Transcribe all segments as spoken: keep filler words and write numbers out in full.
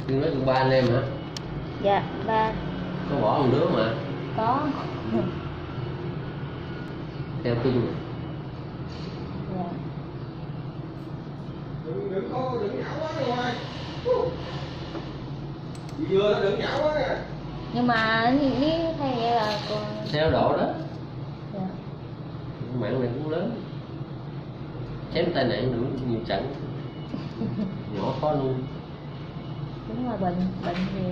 Tuyên nói ba anh em hả? Dạ, ba. Có bỏ một đứa mà. Có. Theo Tuyên rồi. Dạ. Đừng, đừng có, đừng nhão quá đi ngoài. Chị vừa đừng nhão quá nè. Nhưng mà nếu thay vậy là còn... Theo độ đó. Dạ. Mạng này cũng lớn. Chém tai nạn đủ nhiều trận. Nhỏ khó luôn. Đúng là bệnh, bệnh nhiều.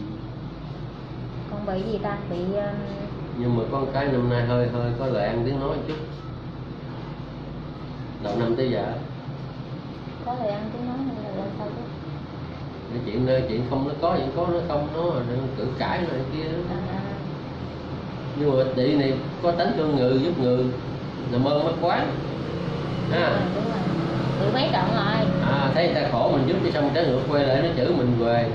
Con bị gì ta? Bị... Uh... Nhưng mà con cái năm nay hơi hơi có lời ăn tiếng nói một chút. Đầu năm tới giờ. Có lời ăn tiếng nói hay là làm sao chứ? Cái chuyện nơi chuyện không nó có, chuyện có nó không nó cự cãi này kia đó. À. Nhưng mà chị này có tánh thương người giúp người, làm ơn mất quán. Ha. À, đúng rồi. Tự mấy trận rồi. À, thấy người ta khổ mình giúp cho xong trái ngược quay lại nó chửi mình về.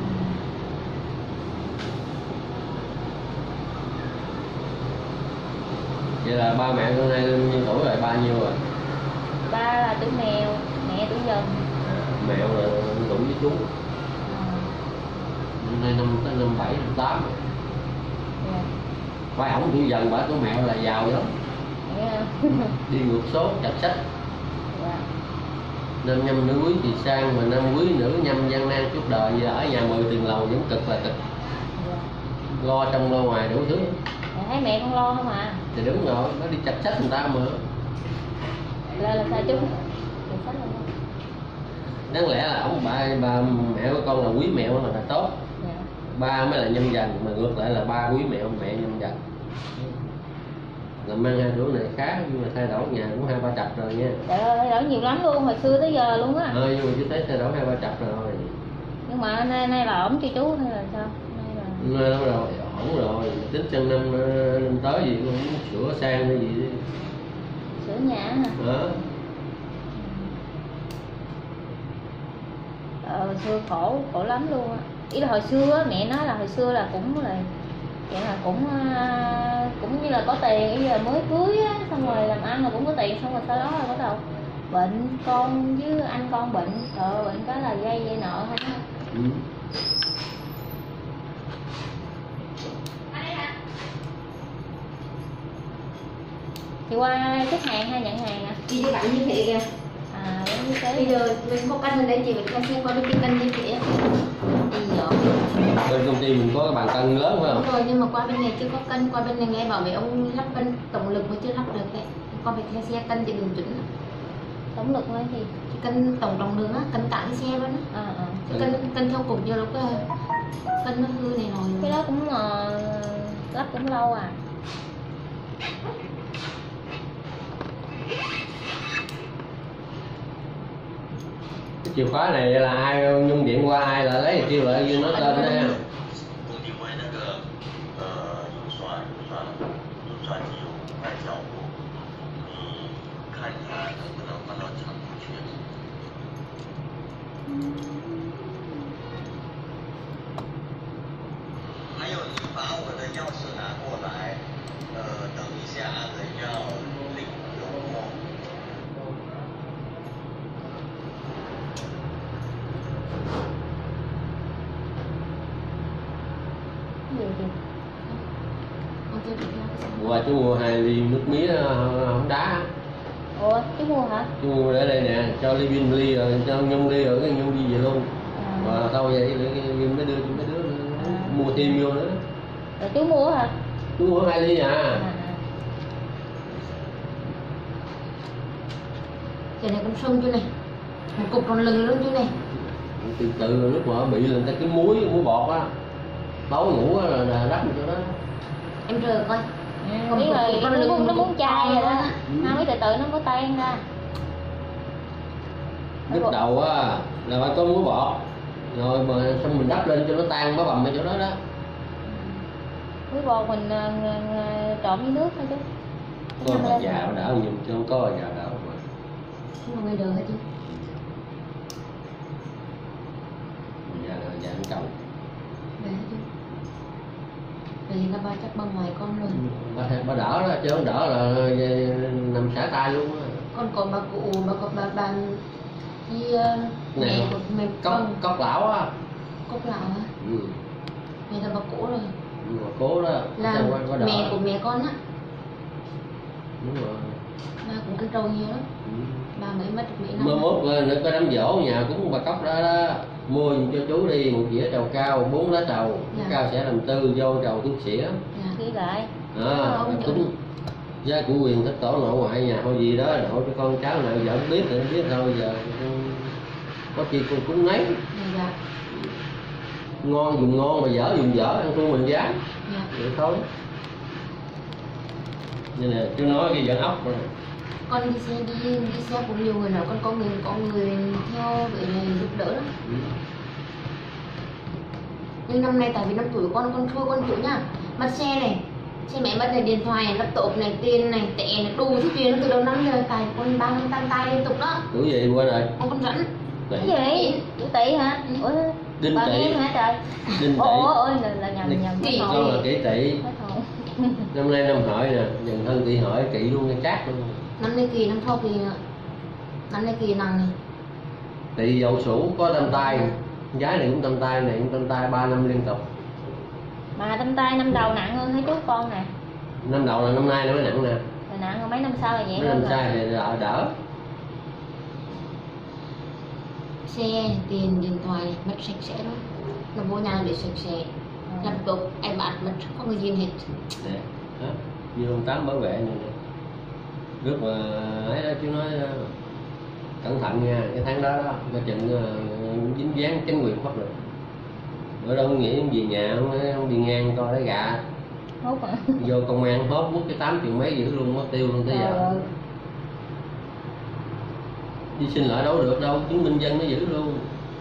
Vậy là ba mẹ con nay nhiêu tuổi rồi, bao nhiêu rồi? Ba là tuổi mèo, mẹ tuổi dần. À, mẹo là tuổi với chú. À. Năm nay năm tới năm bảy, năm tám rồi. Dạ. Phải ổng tuổi dần, bà của mẹo là giàu lắm. Dạ. Đi ngược số, chặt sách. Dạ. Nam nhâm nữ quý thì sang, mà nam quý nữ nhâm gian nan chút đời. Giờ ở nhà mười tiền lầu vẫn cực là cực. Dạ. Lo trong lo ngoài đủ thứ. Dạ, thấy mẹ con lo không à? Thì đúng rồi, nó đi chặt sách người ta mà. Là là sao chú? Chặt sách luôn đó. Đáng lẽ là ông ba, ba mẹ của con là quý mẹo là, là tốt. Dạ. Ba mới là nhâm dần, mà ngược lại là ba quý mẹo, mẹ nhâm dần. Làm ăn hai đứa này khá, nhưng mà thay đổi nhà cũng hai ba chập rồi nha. Trời ơi, thay đổi nhiều lắm luôn, hồi xưa tới giờ luôn á. Ờ, nhưng mà chứ thấy thay đổi hai ba chập rồi. Nhưng mà nay, nay là ổn cho chú hay là sao? Nay là... Nói rồi, ổn rồi, tính sang năm, năm tới gì cũng sửa sang hay gì đi. Sửa nhà hả? Đó. Ờ, hồi xưa khổ, khổ lắm luôn á. Ý là hồi xưa á, mẹ nói là hồi xưa là cũng là vậy là cũng cũng như là có tiền, bây giờ mới cưới á, xong rồi làm ăn là cũng có tiền, xong rồi sau đó là bắt đầu bệnh, con với anh con bệnh, trời ơi, bệnh cái là dây dây nợ không á. Ừ. Chị qua xếp hàng hay nhận hàng à? Đi với bạn như thị kìa. À, như thế. Bây giờ mình có cân lên đây chị phải xem qua bên kia cân như thị. Đi rồi. Bên công ty mình có cái bàn cân lớn phải không? Đúng rồi, nhưng mà qua bên này chưa có cân, qua bên này nghe bảo vệ ông lắp cân tổng lực mới chưa lắp được đấy. Qua bên theo xe cân chị đường chuẩn. Tổng lực lên thì Chị cân tổng trọng đường á, cân cả cái xe luôn á. à, à. Chị cân cân theo cục giờ lúc cái cân nó hư này rồi. Cái đó cũng uh, lắp cũng lâu à. Cái chìa khóa này là ai nhung điện qua ai là lấy kêu lại ghi nói tên đó ha. Qua chú mua hai ly nước mía không đá. Ủa, chú mua hả? Chú mua để đây nè, cho ly pin ly rồi, cho Nhung ly rồi, cái Nhung đi về luôn. À. Và sau vậy cái Nhung mới đưa cho mấy đứa à. Mua thêm vô nữa. Rồi chú mua hả? Chú mua hai ly à. À. Cái này cũng sung chú này. Một cục còn lừng luôn chú này. Từ từ lúc mà bị là người ta cái muối, muối bọt á. Tối ngủ á là đắp cho đó. Em rờ coi. Ừ, biết rồi, nó, nó, muốn, nó muốn chai rồi đó. Ừ. Nó mới từ từ nó mới tan ra. Lúc đầu á là phải có muối bọt. Rồi mà xong mình đắp lên cho nó tan bá bầm ở chỗ đó đó. Muối bột mình uh, trộn với nước thôi chứ. Có bà già đỡ nhiều chứ không có bà già đỡ mà. Không có người đường hả chứ? Bà già là già ăn chồng. Để chứ. Vậy là ba chắc băng ngoài con rồi. Bà, bà đỡ đó chứ không đỡ là nằm xả tay luôn á. Con còn bà cụ, bà còn bà bà đi mẹ của mẹ Cốc, cốc lão á. Cốc Lào hả? Ừ. Mày là bà cổ rồi. Nhưng mà cố đó Là sao qua có đỡ. mẹ của mẹ con á. Đúng rồi. Ba cũng ăn trâu nhiều lắm. Ừ. Ba mới mất được mấy năm. Mới mốt rồi nữa có đám dỗ nhà cúng bà Cốc đó đó, mua giùm cho chú đi một dĩa trầu cao, bốn lá trầu. Dạ. Cao sẽ làm tư vô trầu thuốc xỉa. Dạ. Ghi lại. À, Không, cúng gia của quyền thất tổ nội ngoại nhà thôi gì đó đổ cho con cháu nào giờ không biết thì không biết thôi, giờ có chi con cúng nấy. Dạ. Dạ. Ngon dùng ngon mà dở dùng dở, ăn thua mình giá. Dạ. Vậy thôi. Nên là chú nói cái giận ốc rồi. Con đi xe đi đi xe cũng nhiều người nào, con có người có người theo vậy này giúp đỡ lắm. Ừ. Nhưng năm nay tại vì năm tuổi của con con thua con chịu nhá. Mất xe này, xe máy mất này, điện thoại này, laptop này, tiền này, tệ này, đủ thứ tiền nó từ đầu năm rồi, tại con ba năm tam tay liên tục đó. Tuổi gì quên rồi? Con con rảnh. Đấy. Cái gì? Tuổi Tỵ hả? Ủa, Đinh ba Tỵ. em hả trời? Đinh Tỵ. Ủa, ôi là, là nhầm nhầm Kỷ. hết Con là hồn. kỷ Tỵ. Hết hồn. Năm nay năm hợi nè, dần thân kỷ hợi kỵ luôn cái chát luôn. Năm nay kỳ, năm sau kỳ nữa. Năm nay kỳ nặng này. Tỵ dậu sửu có tam tai, gái này cũng tam tai, này cũng tam tai ba năm liên tục. Mà tâm tay năm đầu nặng hơn thấy chú con nè. Năm đầu là năm nay nó mới nặng nè, Rồi nặng hơn mấy năm sau là nhẹ mấy hơn năm rồi. sau thì đỡ, đỡ. Xe, tiền, điện thoại mất sạch sẽ luôn. Nó vô nhà để sạch sẽ. Laptop, iPad mất không có gì hết. Nè, đó, như ông Tám bảo vệ này nè. Rất mà ấy đó, chú nói cẩn thận nha, cái tháng đó đó, coi chừng uh, dính dáng chính quyền pháp luật. Bữa đâu nghĩ về nhà không, không đi ngang coi đấy gạ. Hốt hả? Vô công an hốt mất cái tám triệu mấy giữ luôn, mất tiêu luôn tới giờ. Ờ, Đi xin lại đâu được đâu, chứng minh dân nó giữ luôn.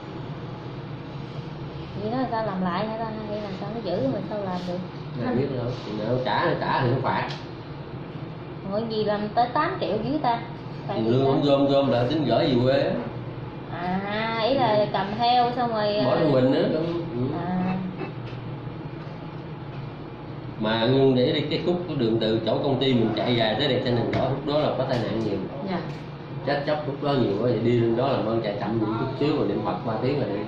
vậy đó là sao làm lại hả ta? Hay là sao nó giữ mình sao làm được? Mày biết đâu, thì nào trả thì trả thì nó phạt. Ngồi gì làm tới tám triệu dưới ta? Phải Thì gì lương đó? cũng gom gom lại tính gửi về quê á. À, ý là cầm theo xong rồi Bỏ trong mình nữa. Ừ. à, Mà nhưng để đi cái khúc của đường từ chỗ công ty mình chạy dài tới đây trên đường đỏ, lúc đó là có tai nạn nhiều. Dạ. Chết chóc lúc đó nhiều quá, vậy đi lên đó làm ơn chạy chậm những chút xíu rồi niệm Phật ba tiếng là đi.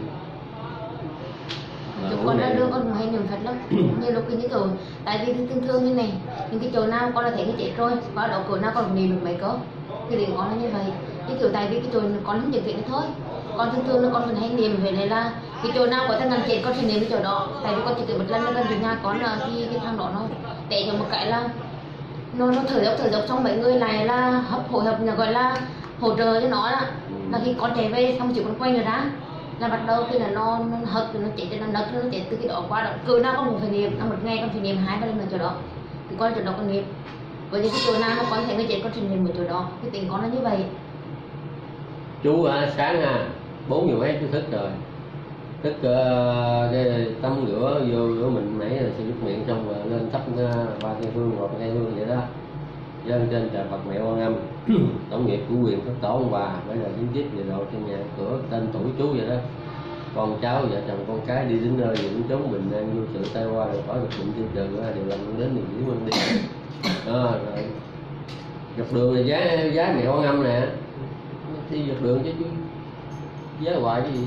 Mà Chúng mỗi con ra ngày- đưa con cũng hay niệm Phật lắm. Như lúc như kiểu tại vì thường thường như này, những cái chỗ nào con đã thấy cái chết rồi, qua đó cửa nào con cũng niệm được mấy câu. Thì thì con là như vậy. Như kiểu tại vì cái chỗ con không nhận chuyện thôi. Con thường thường là con vẫn hay niệm về này là cái chỗ nào có thằng làm chết con sẽ niệm cái chỗ đó. Tại vì con chỉ cần một lần là gần từ nhà con là thì cái thằng đó nó để cho một cái là nó nó thở dốc thở dốc xong mấy người này là hấp hội hợp là gọi là hỗ trợ cho nó là là khi con chạy về xong chỉ con quay người ra là bắt đầu khi là nó nó hật nó chạy trên nó nấc nó chạy từ cái đó qua đó cứ nào con cũng phải niệm, một ngày con phải niệm hai ba lần ở chỗ đó thì con chỗ đó con niệm. Với những cái chỗ nào mà con thấy người chết con phải niệm ở chỗ đó, cái tình con nó như vậy. Chú à, sáng à bốn giờ mấy chú thức rồi, thức uh, cái tắm rửa vô rửa mình nãy là sẽ nước miệng xong rồi lên thắp uh, ba cây hương hoặc cây hương vậy đó, dâng trên trời Phật mẹ Quan Âm tổng nghiệp của quyền thất tổ ông bà bây giờ dính dít về độ trên nhà cửa tên tuổi chú vậy đó, con cháu vợ chồng con cái đi đến nơi những chốn bình an vô sự tay qua rồi khỏi được bệnh tiêu trừ đều làm đến niềm lý quan đi đó, rồi dọc đường là giá giá mẹ Quan Âm nè, đi dọc đường chứ chú giá hoài cái gì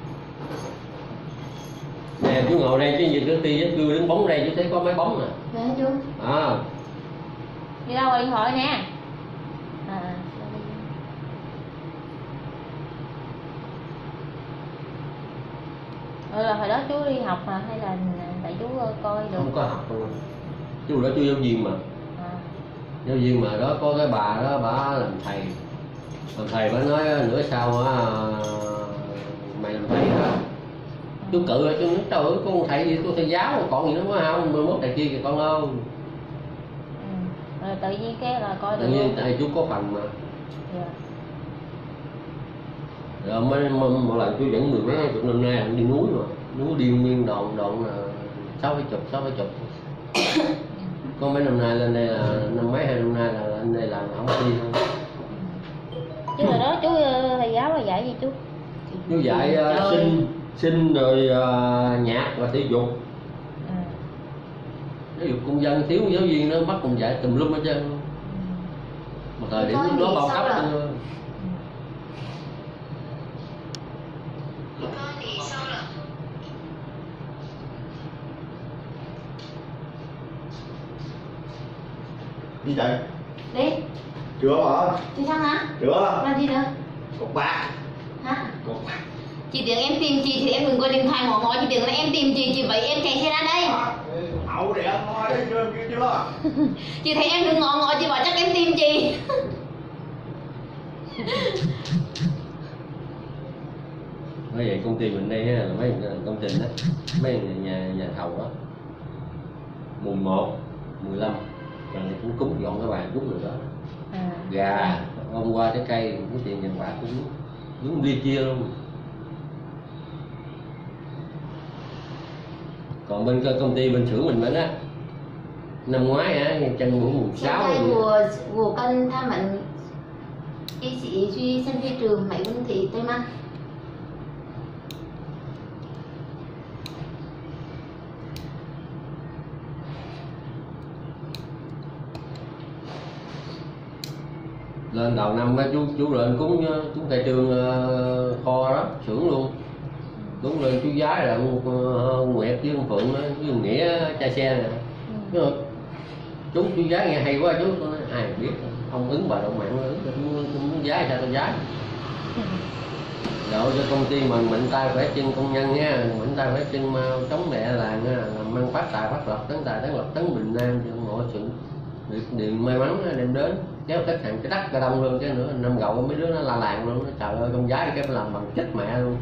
nè, chú ngồi đây chứ nhìn trước tiên với cưa đứng bóng đây chú thấy có mấy bóng nè. Đấy chú. À đi đâu rồi điện thoại nè. À, ừ, là hồi đó chú đi học mà hay là tại chú coi được? không có học luôn, chú đó chú giáo viên mà, À, giáo viên mà đó có cái bà đó bà làm thầy, làm thầy bà nói nửa sau á mày làm thầy đó, chú cự rồi chú nói trời ơi con thầy gì tôi thầy giáo còn gì nữa quá không, mười mốt thầy kia kìa con ơi. ừ. Rồi tự nhiên cái là coi Tự được nhiên luôn. tại chú có phần mà. Dạ. Rồi mới một, một lần chú dẫn mười mấy hai chục năm nay là đi núi mà, núi điên nguyên đoạn đoạn là sáu mấy chục sáu mấy chục. Có mấy năm nay lên đây là năm mấy hai năm nay là lên đây là không đi thôi. Chứ hồi đó chú ờ, thầy giáo là dạy gì chú? Chú dạy uh, Trời. sinh sinh rồi uh, nhạc và thể dục. À. Giáo dục công dân thiếu giáo viên nó bắt cùng dạy tùm lum hết trơn. Mà thời điểm Thôi lúc đó thì bao sao cấp là- thôi. Đi chạy. Đi. Chưa mà. Chưa xong hả? Chưa. Làm gì nữa? Cục bạc. Hả? Cục bạc. Chị tưởng em tìm chị thì em đừng có điện thoại ngỏ ngỏ, chị tưởng là em tìm chị, chị vậy em chạy xe ra đây. Hậu để anh nói đấy chưa kia chưa. Chị thấy em đừng ngỏ ngỏ, chị bảo chắc em tìm chị. Nói vậy công ty mình đây á, là mấy công trình đó, mấy nhà nhà thầu đó, mùng một, mười lăm, rồi cũng cúng dọn cái bàn cúng rồi đó. À. Gà, hôm qua trái cây, cái tiền tiền bạc cũng đúng đi chia luôn. Còn bên công ty bên xưởng mình á, năm ngoái á, chân buổi mùng sáu rồi. Của của cân tham mệnh y sĩ duy sân phi trường mấy vấn thị Tây Măng. Lên đầu năm á, chú chú lên cúng cúng khai trương uh, kho đó, xưởng luôn. Đúng lên chú giái là uh, Nguyệt với ông Phượng đó, với ông Nghĩa cha xe nè. Ừ. Chú chú giái nghe hay quá chú, tôi nói ai biết, ông ứng bà động mạng ứng, tôi muốn giái sao tôi giái. Rồi cho công ty mình mạnh tay phải chân công nhân nha, mạnh tay phải chân chống mẹ làng nha, làm ăn phát tài phát lộc, tấn tài tấn lộc tấn bình an cho mọi sự điều may mắn đem đến, kéo khách hàng cái đất cả đông luôn, cái nữa năm gậu mấy đứa nó la làng luôn, nó trời ơi con gái cái làm bằng chết mẹ luôn.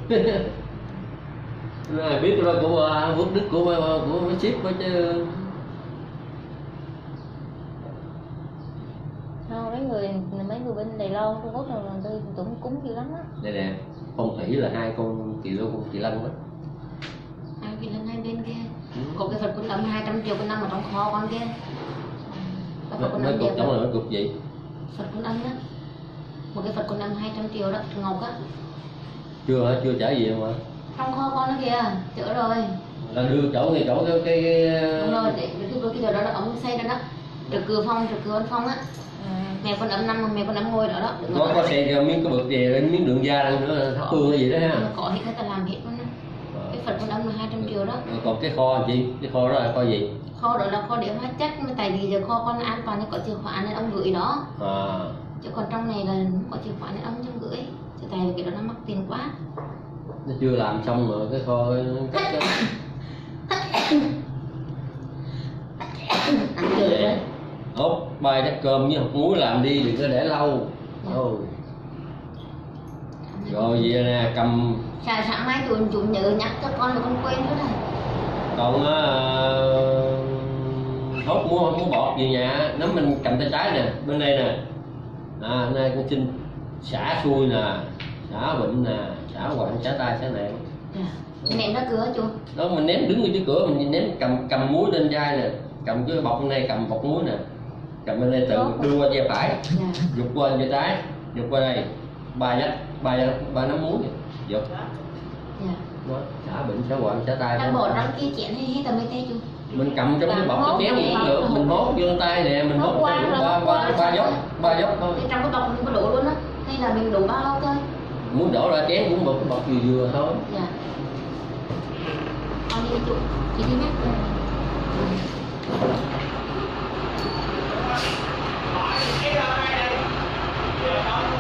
Ai biết đó của Phước Đức của của mấy ship đó chứ. Không, mấy người mấy người bên Đài Loan Trung Quốc là tôi cũng cúng dữ lắm á. Đây nè, phong thủy là hai con chị luôn, con chị Lân đó. Hai chị Lân hai bên kia. Ừ. Có cái Phật Quan Âm hai trăm triệu con năm ở trong kho con kia. Mấy cục giống là mấy cục gì? Phật Quan Âm đó. Một cái Phật Quan Âm hai trăm triệu đó, ngọc á. Chưa hả? Chưa trả gì mà. Trong kho con đó kìa, chữa rồi. Là đưa chỗ thì chỗ cái cái, cái... Đúng rồi, để cái cái giờ đó là ông xây ra đó. Trực cửa phong, trực cửa văn phong á. Mẹ con ấm năm, mẹ con ấm ngồi đó đó. Có có xe kìa, miếng cái bực gì, lên miếng đường da đang nữa, thắp hương hay gì đó ha. Có hết người ta làm hết luôn á. Cái Phật Quan Âm là hai trăm triệu đó. Rồi còn cái kho chị, cái kho đó là kho gì? Kho đó là kho để hóa chất, tại vì giờ kho con an toàn nên có chìa khóa nên ông gửi đó. À. Chứ còn trong này là không có chìa khóa nên ông không gửi. Chứ tại vì cái đó nó mắc tiền quá. Nó chưa làm xong rồi cái kho cắt đó. Ăn chưa đấy. Ốp bài chắc cơm với hột muối làm đi, đừng có để lâu. Ừ. Rồi vậy nè, cầm Sáng sáng mai tụi chủ nhớ nhắc cho con là con quên hết rồi. còn uh, hốt mua hốt muối bọt về nhà, nếu mình cầm tay trái nè, bên đây nè. À, hôm nay con xin xả xuôi nè, xả bệnh nè, xả quặn, xả tay, xả nệm. Yeah. Ném ra cửa chú. Đó mình ném đứng ở trước cửa, mình ném cầm cầm muối lên vai nè, cầm cái bọc bên đây cầm bọc muối nè, cầm bên đây tự đưa qua vai phải, Yeah. giục qua vai trái, giục qua đây, ba nhát, ba ba nắm muối nè, giục. Yeah. Đó, xả bệnh, xả quặn, xả tay. Đang bỏ trong kia chén hay hết tầm mấy tay chú. Mình cầm trong cái bọc cái chén gì cũng được, mình hốt vô tay nè, mình hốt ba ba ba dốc, ba dốc thôi. Thì trong cái bọc mình có đổ luôn á, hay là mình đổ bao thôi. Muốn đổ ra chén cũng một cái bọc vừa vừa thôi. Dạ. Con đi chú, chị đi nhé. Ừ.